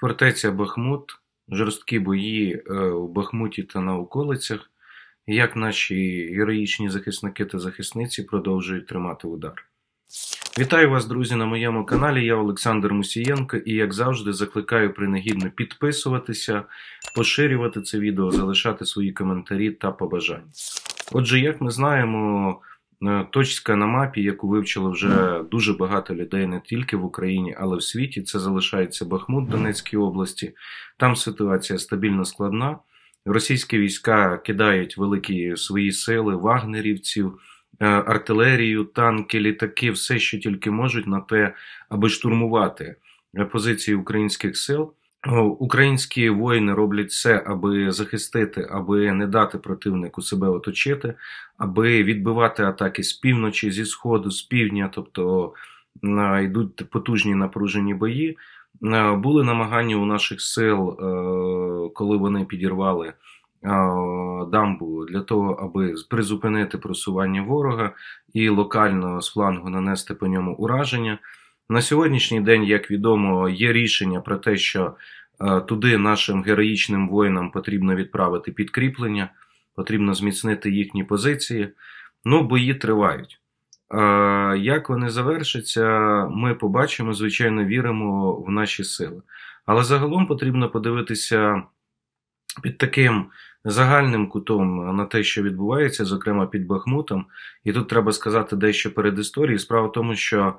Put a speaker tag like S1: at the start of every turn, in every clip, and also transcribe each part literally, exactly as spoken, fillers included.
S1: Фортеця Бахмут, жорсткі бої у Бахмуті та на околицях, і як наші героїчні захисники та захисниці продовжують тримати удар. Вітаю вас, друзі, на моєму каналі. Я Олександр Мусієнко і, як завжди, закликаю принагідно підписуватися, поширювати це відео, залишати свої коментарі та побажання. Отже, як ми знаємо, точка на мапі, яку вивчило вже дуже багато людей не тільки в Україні, але в світі, це залишається Бахмут Донецькій області. Там ситуація стабільно складна. Російські війська кидають великі свої сили, вагнерівців, артилерію, танки, літаки, все, що тільки можуть на те, аби штурмувати позиції українських сил. Українські воїни роблять все, аби захистити, аби не дати противнику себе оточити, аби відбивати атаки з півночі, зі сходу, з півдня, тобто йдуть потужні напружені бої. Були намагання у наших сил, коли вони підірвали дамбу, для того, аби призупинити просування ворога і локально з флангу нанести по ньому ураження. На сьогоднішній день, як відомо, є рішення про те, що туди нашим героїчним воїнам потрібно відправити підкріплення, потрібно зміцнити їхні позиції. Ну, бої тривають. Як вони завершаться, ми побачимо, звичайно, віримо в наші сили. Але загалом потрібно подивитися під таким загальним кутом на те, що відбувається, зокрема під Бахмутом. І тут треба сказати дещо перед історією. Справа в тому, що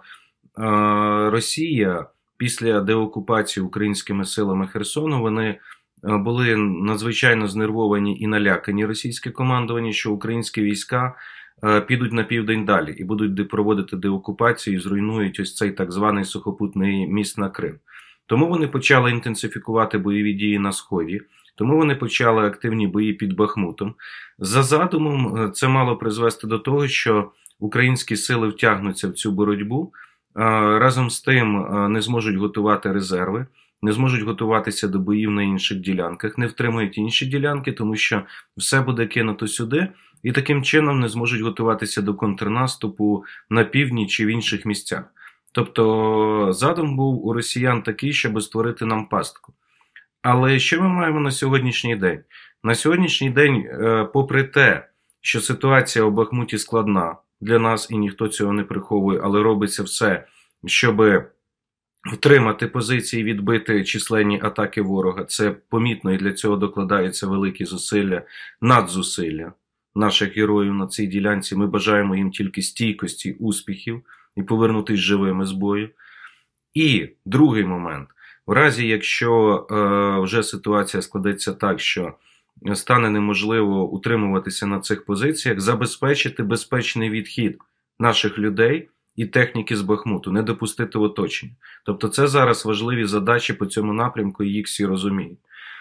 S1: Росія після деокупації українськими силами Херсону, вони були надзвичайно знервовані і налякані російське командування, що українські війська підуть на південь далі і будуть проводити деокупацію і зруйнують ось цей так званий сухопутний міст на Крим. Тому вони почали інтенсифікувати бойові дії на Сході, тому вони почали активні бої під Бахмутом. За задумом це мало призвести до того, що українські сили втягнуться в цю боротьбу, разом з тим не зможуть готувати резерви, не зможуть готуватися до боїв на інших ділянках, не втримують інші ділянки, тому що все буде кинуто сюди, і таким чином не зможуть готуватися до контрнаступу на півдні чи в інших місцях. Тобто задум був у росіян такий, щоб створити нам пастку. Але що ми маємо на сьогоднішній день? На сьогоднішній день, попри те, що ситуація у Бахмуті складна для нас, і ніхто цього не приховує, але робиться все, щоб втримати позиції, відбити численні атаки ворога. Це помітно, і для цього докладаються великі зусилля, надзусилля наших героїв на цій ділянці. Ми бажаємо їм тільки стійкості, успіхів і повернутися живими з бою. І другий момент. В разі, якщо е, вже ситуація складеться так, що стане неможливо утримуватися на цих позиціях, забезпечити безпечний відхід наших людей і техніки з Бахмуту, не допустити оточення. Тобто це зараз важливі задачі по цьому напрямку, і їх всі розуміють.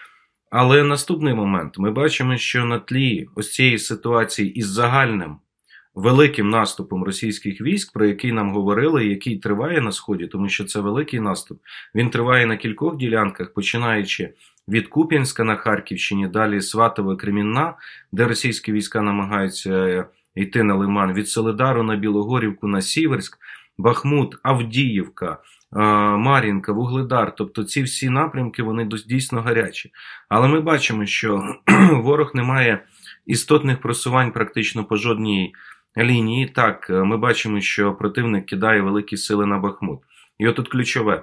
S1: Але наступний момент. Ми бачимо, що на тлі ось цієї ситуації із загальним великим наступом російських військ, про який нам говорили, який триває на Сході, тому що це великий наступ, він триває на кількох ділянках, починаючи від Куп'янська на Харківщині, далі Сватове, Кремінна, де російські війська намагаються йти на Лиман, від Солидару на Білогорівку, на Сіверськ, Бахмут, Авдіївка, Мар'їнка, Вугледар. Тобто ці всі напрямки, вони дійсно гарячі. Але ми бачимо, що ворог не має істотних просувань практично по жодній лінії. Так, ми бачимо, що противник кидає великі сили на Бахмут. І отут ключове.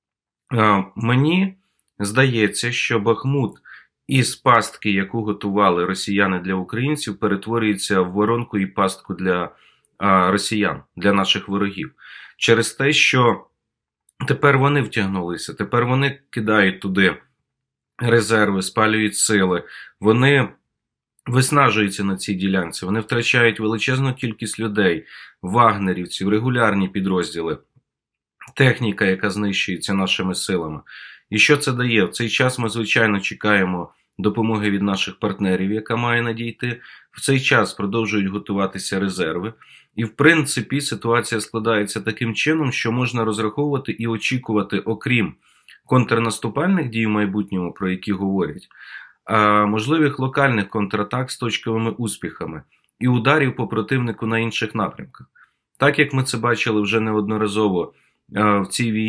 S1: Мені здається, що Бахмут із пастки, яку готували росіяни для українців, перетворюється в воронку і пастку для росіян, для наших ворогів. Через те, що тепер вони втягнулися, тепер вони кидають туди резерви, спалюють сили, вони виснажуються на цій ділянці, вони втрачають величезну кількість людей, вагнерівців, регулярні підрозділи, техніка, яка знищується нашими силами. І що це дає? В цей час ми, звичайно, чекаємо допомоги від наших партнерів, яка має надійти. В цей час продовжують готуватися резерви. І, в принципі, ситуація складається таким чином, що можна розраховувати і очікувати, окрім контрнаступальних дій в майбутньому, про які говорять, а можливих локальних контратак з точковими успіхами і ударів по противнику на інших напрямках. Так як ми це бачили вже неодноразово в цій війні,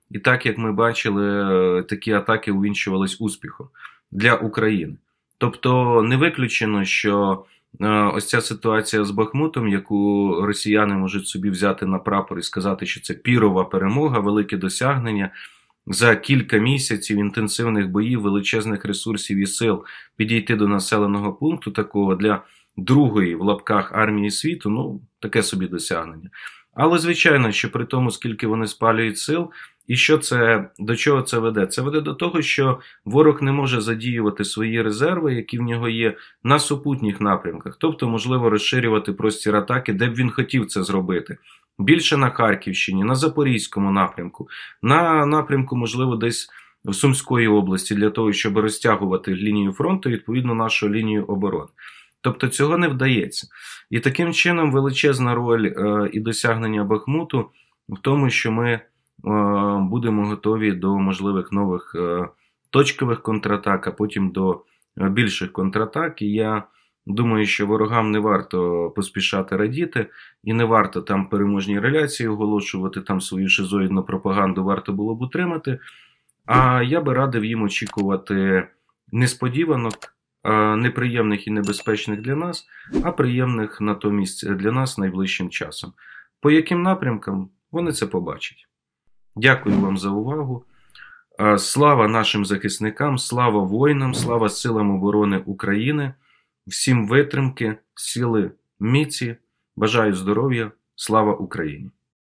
S1: І так, як ми бачили, такі атаки увінчувались успіхом для України. Тобто не виключено, що ось ця ситуація з Бахмутом, яку росіяни можуть собі взяти на прапор і сказати, що це пірова перемога, велике досягнення, за кілька місяців інтенсивних боїв, величезних ресурсів і сил підійти до населеного пункту такого для другої, в лапках, армії світу, ну, таке собі досягнення. Але, звичайно, що при тому, скільки вони спалюють сил, і що це, до чого це веде? Це веде до того, що ворог не може задіювати свої резерви, які в нього є, на супутніх напрямках. Тобто, можливо, розширювати простір атаки, де б він хотів це зробити. Більше на Харківщині, на Запорізькому напрямку, на напрямку, можливо, десь в Сумської області, для того, щоб розтягувати лінію фронту, відповідно, нашу лінію оборони. Тобто цього не вдається. І таким чином величезна роль е, і досягнення Бахмуту в тому, що ми е, будемо готові до можливих нових е, точкових контратак, а потім до е, більших контратак. І я думаю, що ворогам не варто поспішати радіти, і не варто там переможні реляції оголошувати, там свою шизоїдну пропаганду варто було б утримати. А я би радив їм очікувати несподіванок, неприємних і небезпечних для нас, а приємних натомість для нас найближчим часом. По яким напрямкам вони це побачать. Дякую вам за увагу. Слава нашим захисникам, слава воїнам, слава силам оборони України. Всім витримки, сили, міці. Бажаю здоров'я. Слава Україні!